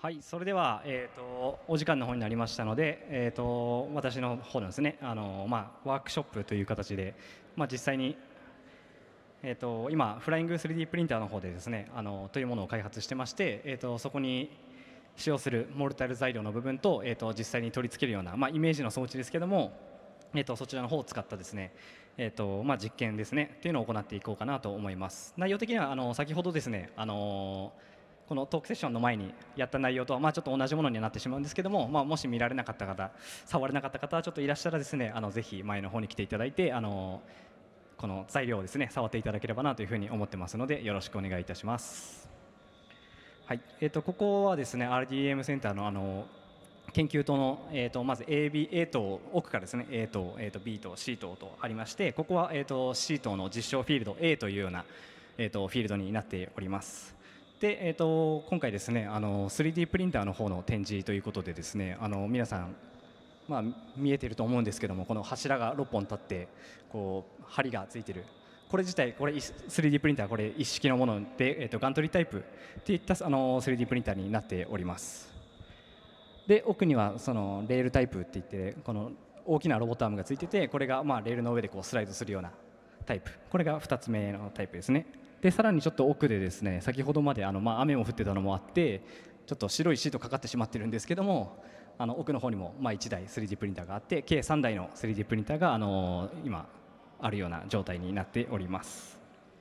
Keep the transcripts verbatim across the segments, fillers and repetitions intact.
はい、それでは、えー、とお時間の方になりましたので、えー、と私の方のですね、あのまあ、ワークショップという形で、まあ、実際に、えー、と今、フライング スリーディー プリンターの方でですね、あのというものを開発してまして、えー、とそこに使用するモルタル材料の部分と、えー、と実際に取り付けるような、まあ、イメージの装置ですけども、えー、とそちらの方を使ったですね、えーとまあ、実験ですねっていうのを行っていこうかなと思います。内容的にはあの先ほどですね、あのこのトークセッションの前にやった内容とは、まあ、ちょっと同じものになってしまうんですけども、まあ、もし見られなかった方、触れなかった方はちょっといらっしゃらですね、あのぜひ前の方に来ていただいて、あのこの材料をですね触っていただければなというふうに思ってますので、よろしくお願いいたします。はい、えー、とここはですね アールディーエム センターのあの研究棟の、えー、とまず A、B、A 棟奥からですね A 棟、えー、と B 棟、C 棟とありまして、ここは、えー、と C 棟の実証フィールド A というような、えー、とフィールドになっております。で、えー、と今回ですねあの スリーディー プリンターの方の展示ということでですね、あの皆さん、まあ、見えていると思うんですけども、この柱がろっぽん立ってこう梁がついている、これ自体これ スリーディー プリンター、これ一式のもので、えー、とガントリータイプっていったあの スリーディー プリンターになっております。で奥にはそのレールタイプって言って、この大きなロボットアームがついてて、これがまあレールの上でこうスライドするようなタイプ、これがふたつめのタイプですね。でさらにちょっと奥でですね、先ほどまであの、まあ、雨も降ってたのもあってちょっと白いシートかかってしまってるんですけども、あの奥の方にもまあいちだい スリーディー プリンターがあって、計さんだいの スリーディー プリンターがあの今あるような状態になっております。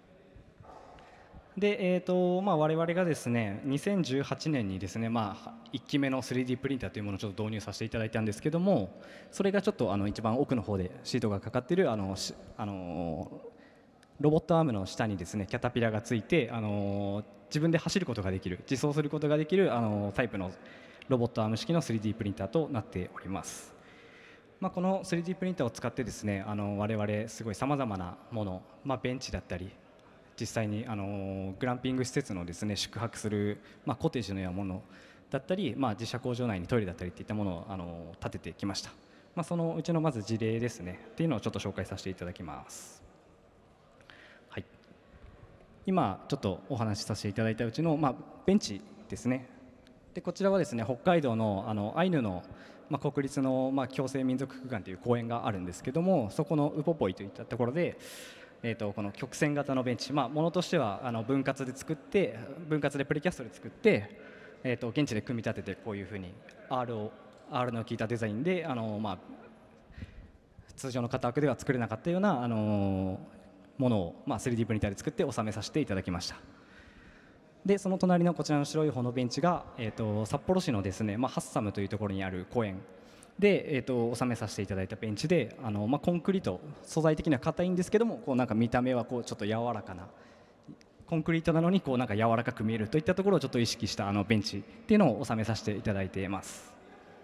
で、えーとまあ、我々がですねにせんじゅうはちねんにですね、まあ、いっきめの スリーディー プリンターというものをちょっと導入させていただいたんですけども、それがちょっとあの一番奥の方でシートがかかっているあのあのロボットアームの下にですねキャタピラがついて、あの自分で走ることができる、自走することができるあのタイプのロボットアーム式の スリーディー プリンターとなっております。まあ、この スリーディー プリンターを使ってですね、あの我々すごいさまざまなもの、まあ、ベンチだったり実際にあのグランピング施設のですね宿泊する、まあ、コテージのようなものだったり、まあ、自社工場内にトイレだったりといったものをあの建ててきました。まあ、そのうちのまず事例ですねっていうのをちょっと紹介させていただきます。はい、今ちょっとお話しさせていただいたうちの、まあ、ベンチですね。でこちらはですね北海道のあのアイヌの、まあ、国立の、まあ、共生民族区間という公園があるんですけども、そこのウポポイといったところで、えー、とこの曲線型のベンチ、まあ、ものとしてはあの分割で作って分割でプレキャストで作って、えー、と現地で組み立ててこういうふうに R, を R の効いたデザインであの、まあ、通常の型枠では作れなかったようなあのものを、まあ、スリーディー プリンターで作って収めさせていただきました。でその隣のこちらの白い方のベンチが、えー、と札幌市のですね、まあ、ハッサムというところにある公園で、えー、と収めさせていただいたベンチで、あの、まあ、コンクリート素材的には硬いんですけども、こうなんか見た目はこうちょっと柔らかなコンクリートなのにこうなんか柔らかく見えるといったところをちょっと意識したあのベンチっていうのを収めさせていただいています。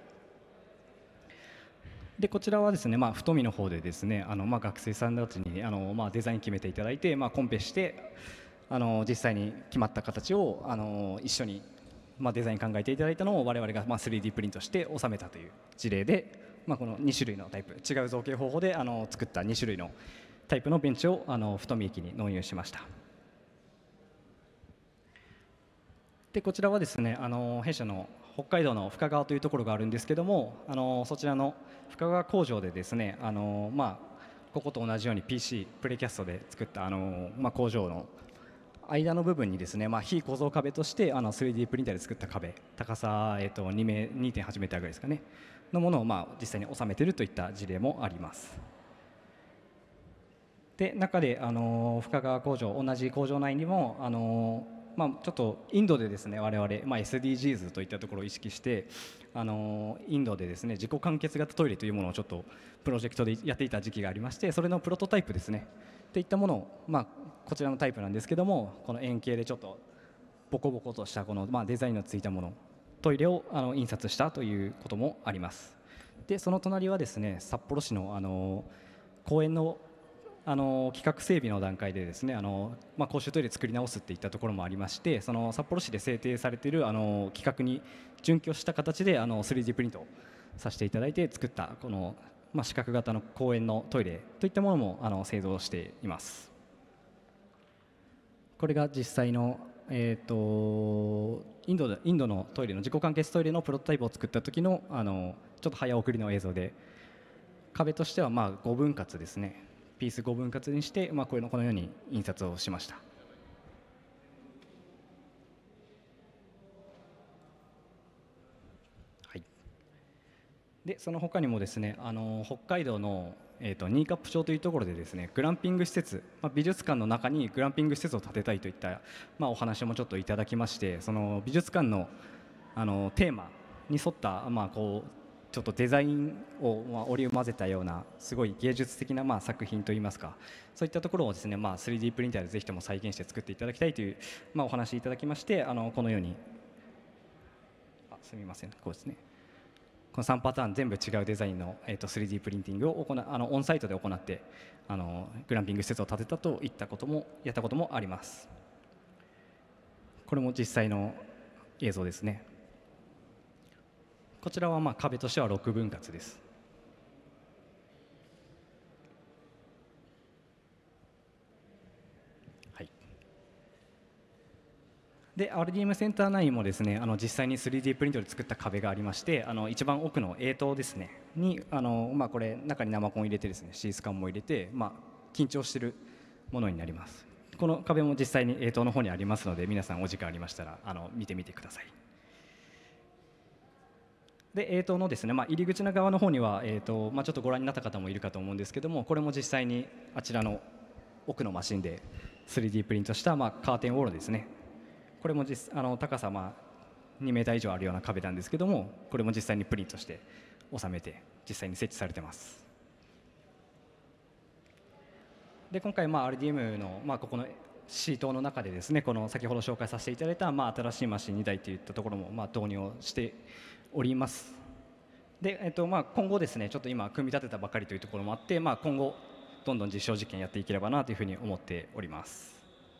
でこちらはですね、まあ、太見の方でですね、あの、まあ、学生さんたちにあの、まあ、デザイン決めていただいて、まあ、コンペしてあの実際に決まった形をあの一緒に、まあ、デザイン考えていただいたのを我々がまあ スリーディー プリントして収めたという事例で、まあ、このに種類のタイプ、違う造形方法であの作ったに種類のタイプのベンチをあの太見駅に納入しました。でこちらはですね、あの弊社の北海道の深川というところがあるんですけども、あのそちらの深川工場でですね、あの、まあ、ここと同じように ピーシー プレキャストで作ったあの、まあ、工場の間の部分にですね、まあ、非構造壁としてあの スリーディー プリンターで作った壁、高さ、えー、とにメにてんはちメーターぐらいですかねのものを、まあ、実際に収めているといった事例もあります。で中であの深川工場、同じ工場内にもあのまあ、ちょっとインドでですね我々、まあ、エスディージーズ といったところを意識してあのインドでですね自己完結型トイレというものをちょっとプロジェクトでやっていた時期がありまして、それのプロトタイプですねといったものを、まあ、こちらのタイプなんですけども、この円形でちょっとボコボコとしたこの、まあ、デザインのついたものトイレをあの印刷したということもあります。でその隣はですね札幌市のあの公園のあの企画整備の段階でですね、あの、まあ、公衆トイレ作り直すっていったところもありまして、その札幌市で制定されているあの企画に準拠した形であの スリーディー プリントをさせていただいて作ったこの、まあ、四角型の公園のトイレといったものもあの製造しています。これが実際の、えー、とインドでインドのトイレの自己完結トイレのプロトタイプを作った時のあのちょっと早送りの映像で、壁としてはまあごぶん割ですね、ピースごぶん割にして、まあ、こういうのこのように印刷をしました。はい、でその他にもですね、あの北海道のえー、と新冠町というところでですね、グランピング施設、まあ、美術館の中にグランピング施設を建てたいといった、まあ、お話もちょっといただきまして、その美術館の、あのテーマに沿った、まあ、こうちょっとデザインを、まあ、織り交ぜたようなすごい芸術的な、まあ、作品といいますか、そういったところをですね、まあ、スリーディー プリンターでぜひとも再現して作っていただきたいという、まあ、お話いただきまして、あのこのように、あすみません、こうですね、このさんパターン全部違うデザインの、えー、と スリーディー プリンティングを行あのオンサイトで行って、あのグランピング施設を建てたといったこともやったこともあります。これも実際の映像ですね。こちらはまあ壁としてはろくぶん割です。で アールディーエム センターナインもですね、あの実際に スリーディー プリントで作った壁がありまして、あの一番奥の エー 棟ですねに、あの、まあ、これ中に生コン入れてですね、シースカンも入れて、まあ、緊張しているものになります。この壁も実際に エー 棟の方にありますので、皆さんお時間ありましたらあの見てみてください。で エー 棟のですね、まあ、入り口の側の方には、えーとまあ、ちょっとご覧になった方もいるかと思うんですけども、これも実際にあちらの奥のマシンで スリーディー プリントした、まあ、カーテンウォールですね。これも実あの高さまあにメーター以上あるような壁なんですけども、これも実際にプリントして収めて実際に設置されてます。で今回、まあ、アールディーエム の、まあ、ここのシートの中でですね、この先ほど紹介させていただいた、まあ、新しいマシンにだいといったところも、まあ、導入をしております。で、えっとまあ、今後ですね、ちょっと今組み立てたばかりというところもあって、まあ、今後どんどん実証実験やっていければなというふうに思っております。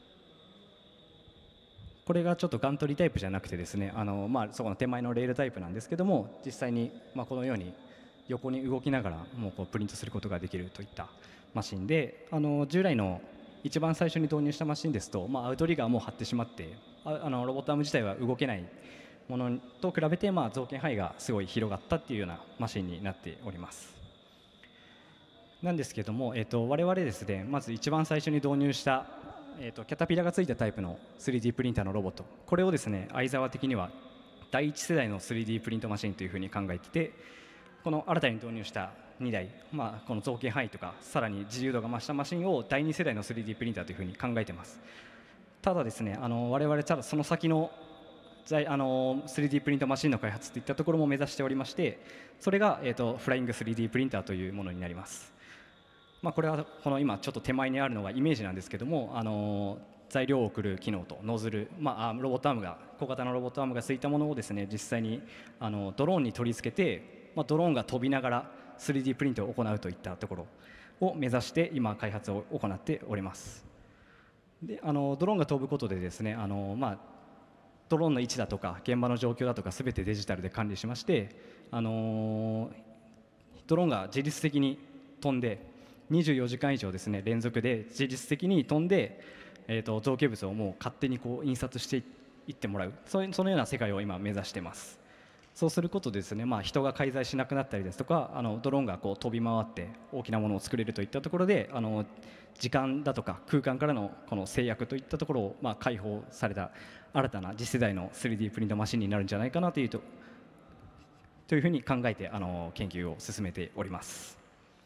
これがちょっとガントリータイプじゃなくてですね、あの、まあ、そこの手前のレールタイプなんですけども、実際に、まあ、このように横に動きながらもうこうプリントすることができるといったマシンで、あの従来の一番最初に導入したマシンですと、まあ、アウトリガーも張ってしまって、ああのロボットアーム自体は動けないものと比べて、まあ、造形範囲がすごい広がったっていうようなマシンになっております。なんですけども、えー、と我々ですね、まず一番最初に導入したえー、とキャタピラがついたタイプの スリーディー プリンターのロボット、これをですね相沢的には第一世代の スリーディー プリントマシンというふうに考えていて、この新たに導入したにだい、まあ、この造形範囲とかさらに自由度が増したマシンをだいに世代の スリーディー プリンターというふうに考えています。ただですね、あの我々ただその先のあの スリーディー プリントマシンの開発といったところも目指しておりまして、それが、えー、とフライング スリーディー プリンターというものになります。まあ、これはこの今ちょっと手前にあるのがイメージなんですけども、あの材料を送る機能とノズル、まあ、ロボットアームが小型のロボットアームがついたものをですね実際にあのドローンに取り付けて、まあ、ドローンが飛びながら スリーディー プリントを行うといったところを目指して今開発を行っております。であのドローンが飛ぶことでですね、あの、まあ、ドローンの位置だとか現場の状況だとか全てデジタルで管理しまして、あのドローンが自律的に飛んでにじゅうよじかん以上ですね連続で自律的に飛んで、えー、と造形物をもう勝手にこう印刷していってもらう、そういうそのような世界を今目指しています。そうすることでですね、まあ、人が介在しなくなったりですとか、あのドローンがこう飛び回って大きなものを作れるといったところで、あの時間だとか空間からのこの制約といったところをまあ解放された新たな次世代の スリーディー プリントマシンになるんじゃないかなというとというふうに考えてあの研究を進めております。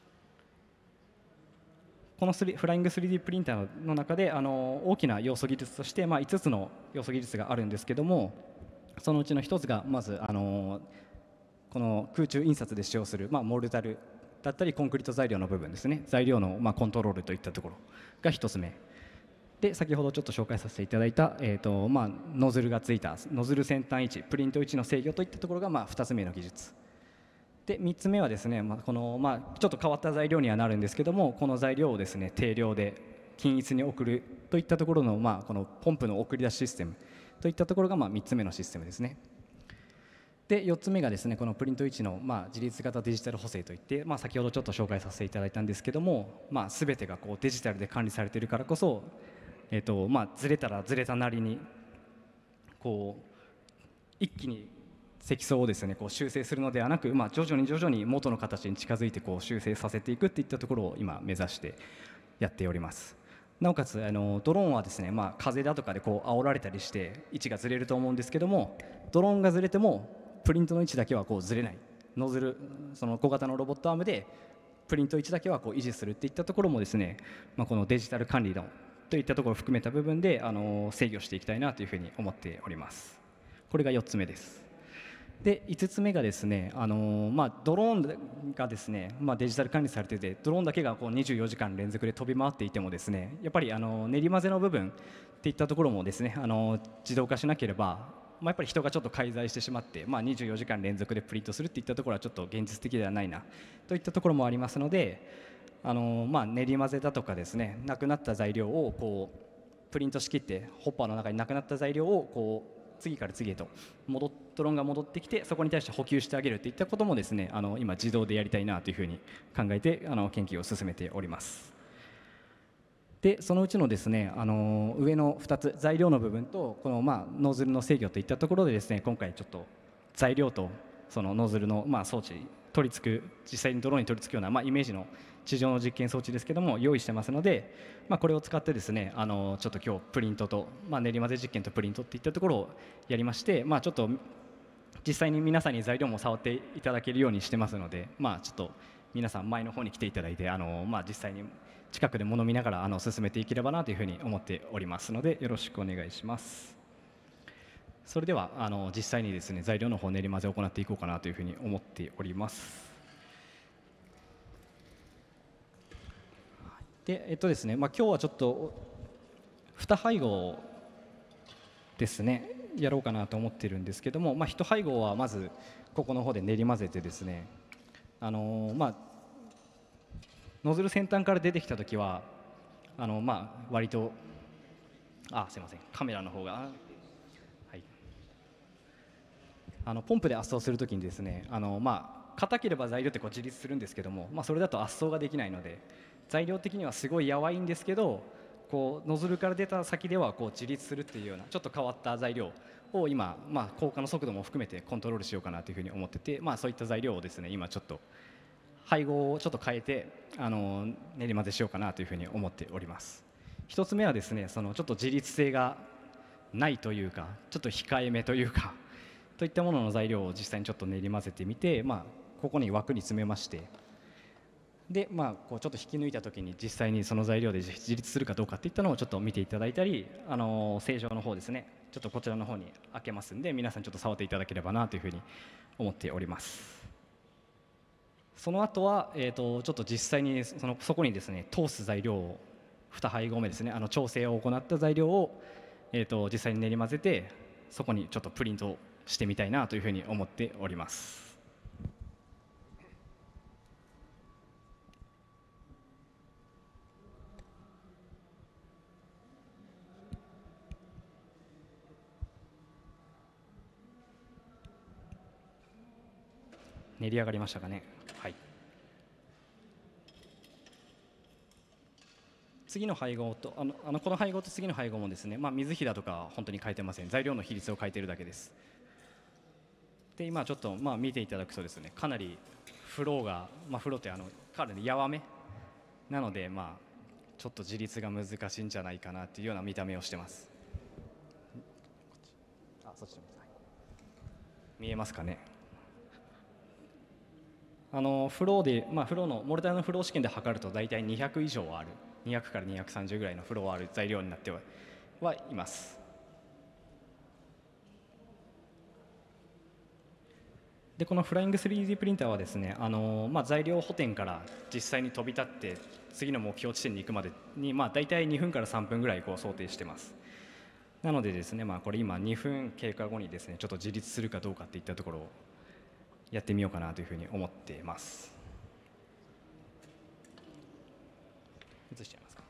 このフライング スリーディー プリンターの中であの大きな要素技術として、まあ、いつつの要素技術があるんですけども、そのうちのひとつがまずあのこの空中印刷で使用する、まあ、モルタルだったりコンクリート材料の部分ですね、材料のまあコントロールといったところがひとつめで、先ほどちょっと紹介させていただいた、えーとまあ、ノズルがついたノズル先端位置プリント位置の制御といったところがまあふたつめの技術で、みっつめはですね、まあこのまあ、ちょっと変わった材料にはなるんですけども、この材料をですね定量で均一に送るといったところの、まあ、このポンプの送り出しシステムといったところがまあみっつめのシステムですね。でよっつめがですねこのプリント位置のまあ自律型デジタル補正といって、まあ、先ほどちょっと紹介させていただいたんですけども、まあ、全てがこうデジタルで管理されているからこそ、えーとまあ、ずれたらずれたなりにこう一気に積層をですねこう修正するのではなく、まあ、徐々に徐々に元の形に近づいてこう修正させていくっていったところを今目指してやっております。なおかつあのドローンはですね、まあ、風だとかでこう煽られたりして位置がずれると思うんですけども、ドローンがずれてもプリントの位置だけはこうずれない、ノズルその小型のロボットアームでプリント位置だけはこう維持するっていったところもですね、まあ、このデジタル管理のといったところを含めた部分であの制御していきたいなというふうに思っております。これがよっつめです。でいつつめがですね、あのーまあ、ドローンがですね、まあ、デジタル管理されていて、ドローンだけがこうにじゅうよじかん連続で飛び回っていてもですね、やっぱりあの練り混ぜの部分っていったところもですね、あの自動化しなければ、まあ、やっぱり人がちょっと介在してしまって、まあ、にじゅうよじかん連続でプリントするっていったところはちょっと現実的ではないなといったところもありますので、あのーまあ、練り混ぜだとかですね、なくなった材料をこうプリントしきって、ホッパーの中になくなった材料をこう次から次へと戻ドローンが戻ってきて、そこに対して補給してあげるといったこともですね、あの今自動でやりたいなというふうに考えてあの研究を進めております。でそのうちのですね、あの上のふたつ、材料の部分とこの、まあ、ノズルの制御といったところでですね、今回ちょっと材料とそのノズルの、まあ、装置取り付く、実際にドローンに取り付くような、まあ、イメージの地上の実験装置ですけども用意してますので、まあ、これを使ってですね、あのちょっと今日プリントと、まあ、練り混ぜ実験とプリントっていったところをやりまして、まあ、ちょっと実際に皆さんに材料も触っていただけるようにしてますので、まあ、ちょっと皆さん前の方に来ていただいて、あの、まあ、実際に近くで物見ながらあの進めていければなというふうに思っておりますので、よろしくお願いします。それではあの実際にですね材料の方練り混ぜを行っていこうかなというふうに思っております。でえっとですねまあ、今日はちょっとに配合ですねやろうかなと思ってるんですけども、まあ、いち配合はまずここの方で練り混ぜてですね、あのー、まあノズル先端から出てきたときはあのまあ割とあすいませんカメラの方が、はい、あのポンプで圧送するときにですね、あのまあ硬ければ材料ってこう自立するんですけども、まあ、それだと圧送ができないので、材料的にはすごいやわいんですけど、こうノズルから出た先ではこう自立するっていうようなちょっと変わった材料を今、まあ、降下の速度も含めてコントロールしようかなというふうに思ってて、まあ、そういった材料をですね今ちょっと配合をちょっと変えてあの練り混ぜしようかなというふうに思っております。一つ目はですね、そのちょっと自立性がないというかちょっと控えめというかといったものの材料を実際にちょっと練り混ぜてみて、まあ、ここに枠に詰めまして、で、まあ、こうちょっと引き抜いた時に実際にその材料で自立するかどうかっていったのをちょっと見ていただいたり、あの正常の方ですね、ちょっとこちらの方に開けますんで皆さんちょっと触っていただければなというふうに思っております。その後は、えー、とちょっと実際にそのそこにですね通す材料をに配合目ですね、あの調整を行った材料を、えー、と実際に練り混ぜてそこにちょっとプリントしてみたいなというふうに思っております。練り上がりましたかね。はい、次の配合とあのあのこの配合と次の配合もですね、まあ、水比だとか本当に変えてません。材料の比率を変えているだけです。で今ちょっとまあ見ていただくとですね、かなりフローが、まあ、フローってあのかなりやわめなので、まあ、ちょっと自立が難しいんじゃないかなというような見た目をしてます。あそっち見えますかね。あのフローで、まあ、フローのモルタルのフロー試験で測ると大体にひゃく以上ある、にひゃくからにひゃくさんじゅうぐらいのフローある材料になってはいます。でこのフライング スリーディー プリンターはですね、あのまあ、材料補填から実際に飛び立って次の目標地点に行くまでに、まあ、大体にふんからさんぷんぐらいこう想定してます。なのでですね、まあ、これ今にふん経過後にですねちょっと自立するかどうかっていったところをやってみようかなというふうに思っています。映しちゃいますか。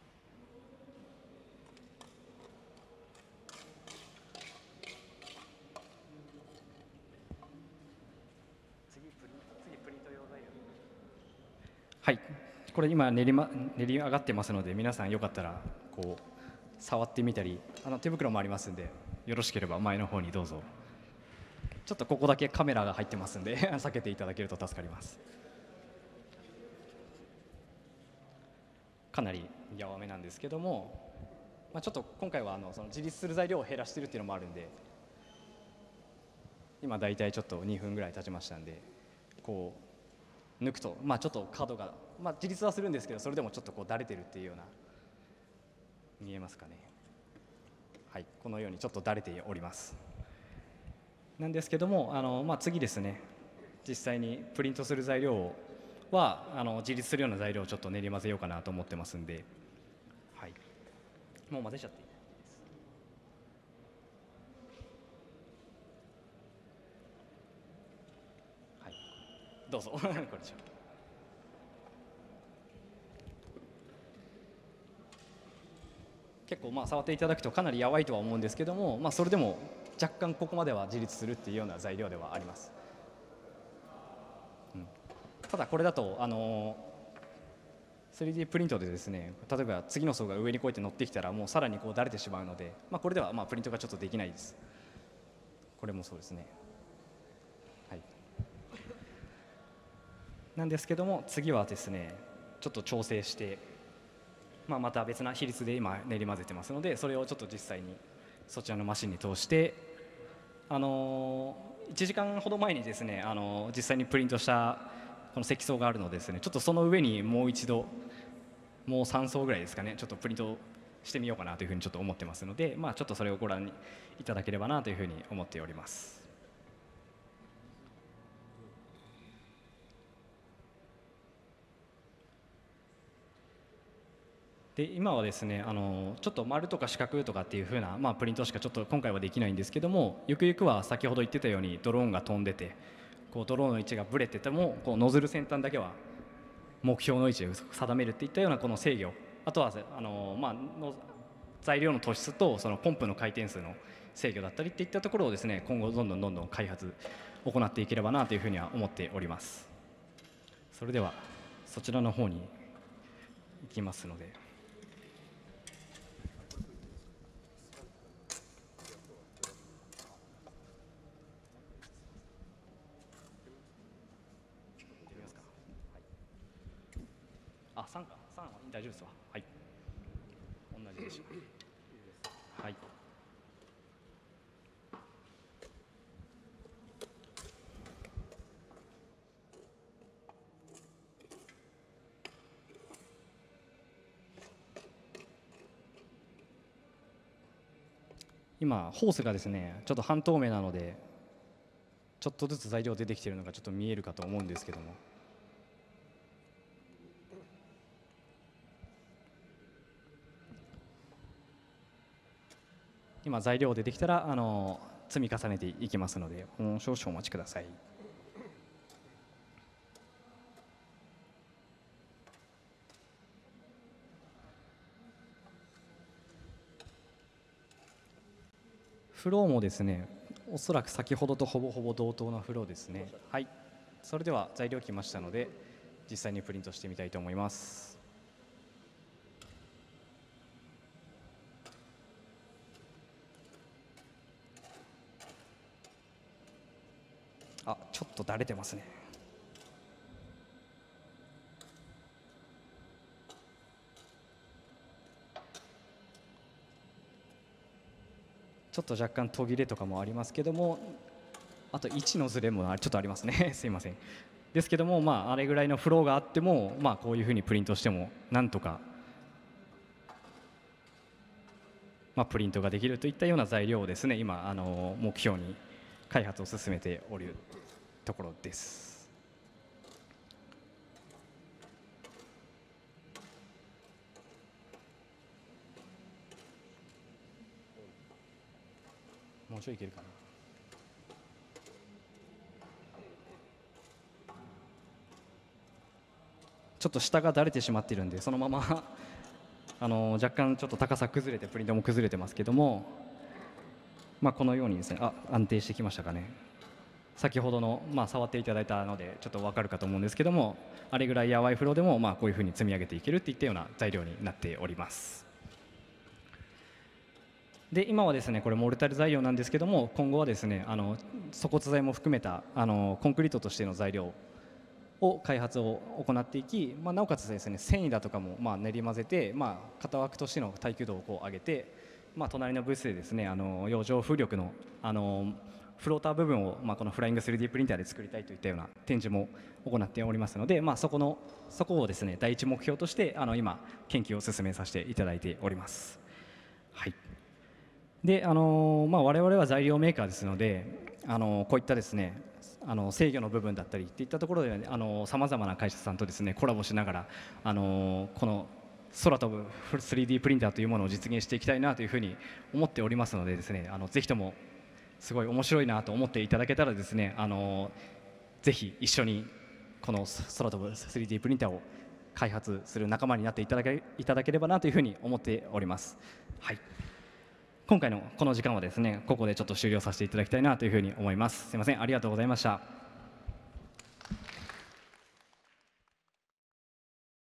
次プリ次プリント用材料。はい、これ今練り、ま、練り上がってますので皆さんよかったらこう触ってみたり、あの手袋もありますんでよろしければ前の方にどうぞ。 ちょっとここだけカメラが入ってますんで避けていただけると助かります。かなりやわめなんですけども、まあ、ちょっと今回はあのその自立する材料を減らしてるっていうのもあるんで、今だいたいちょっとにふんぐらい経ちましたんで、こう抜くと、まあ、ちょっと角が、まあ、自立はするんですけど、それでもちょっとこうだれてるっていうような、見えますかね。はい、このようにちょっとだれております。なんですけども、あの、まあ、次ですね、実際にプリントする材料はあの自立するような材料をちょっと練り混ぜようかなと思ってますんで、はい、もう混ぜちゃっていいです。はい、どうぞこれじゃ結構まあ触っていただくとかなりやばいとは思うんですけども、まあ、それでも若干ここまでは自立するっていうような材料ではあります。うん、ただこれだとあの スリーディー プリントでですね、例えば次の層が上にこうやって乗ってきたらもうさらにこうだれてしまうので、まあ、これではまあプリントがちょっとできないです。これもそうですね。はい、なんですけども、次はですねちょっと調整して、まあ、また別な比率で今練り混ぜてますので、それをちょっと実際にそちらのマシンに通して、あのー、いちじかんほど前にですね、あのー、実際にプリントしたこの積層があるのでですね、ちょっとその上にもう一度もうさん層ぐらいですかね、ちょっとプリントしてみようかなというふうにちょっと思ってますので、まあ、ちょっとそれをご覧いただければなというふうに思っております。で今はですね、あのちょっと丸とか四角とかっていう風な、まあ、プリントしかちょっと今回はできないんですけども、ゆくゆくは先ほど言ってたようにドローンが飛んでて、こうドローンの位置がぶれててもこうノズル先端だけは目標の位置を定めるっていったようなこの制御、あとはあの、まあ、の材料の突出とそのポンプの回転数の制御だったりっていったところをですね、今後どんどんどんどん開発行っていければなというふうには思っております。それではそちらの方に行きますので。あ、さんか、さんは大丈夫ですわ。はい。同じでしょう。はい。今ホースがですね、ちょっと半透明なので、ちょっとずつ材料出てきているのがちょっと見えるかと思うんですけども。今材料出てきたらあの積み重ねていきますので、もう少々お待ちください。フローもですね、おそらく先ほどとほぼほぼ同等なフローですね。はい、それでは材料来ましたので実際にプリントしてみたいと思います。あ、ちょっとだれてますね。ちょっと若干途切れとかもありますけども、あと位置のずれもちょっとありますねすいません。ですけども、まあ、あれぐらいのフローがあっても、まあ、こういうふうにプリントしてもなんとか、まあ、プリントができるといったような材料をですね、今あの目標に開発を進めておるところです。もうちょいいけるかな。ちょっと下がだれてしまっているんで、そのままあの若干ちょっと高さ崩れてプリントも崩れてますけども、まあ、このようにですね、あ、安定してきましたかね。先ほどの、まあ、触っていただいたのでちょっと分かるかと思うんですけども、あれぐらいやわいフローでも、まあ、こういうふうに積み上げていけるっていったような材料になっております。 で今はですねこれモルタル材料なんですけども、今後はですねあの粗骨材も含めたあのコンクリートとしての材料を開発を行っていき、まあ、なおかつですね繊維だとかもまあ練り混ぜて、まあ、型枠としての耐久度をこう上げて、まあ、隣のブースでですねあの洋上風力のあのフローター部分を、まあ、このフライング スリーディー プリンターで作りたいといったような展示も行っておりますので、まあ、そこのそこをですね第一目標としてあの今研究を進めさせていただいております。はい。であのまあ、我々は材料メーカーですので、あのこういったですねあの制御の部分だったりっていったところでさまざまな会社さんとですねコラボしながらあのこの空飛ぶ スリーディー プリンターというものを実現していきたいなというふうに思っておりますのでですね、あのぜひともすごい面白いなと思っていただけたらですね、あのぜひ一緒にこの空飛ぶ スリーディー プリンターを開発する仲間になっていただけ、いただければなというふうに思っております。はい。今回のこの時間はですねここでちょっと終了させていただきたいなというふうに思います。すいません、ありがとうございました。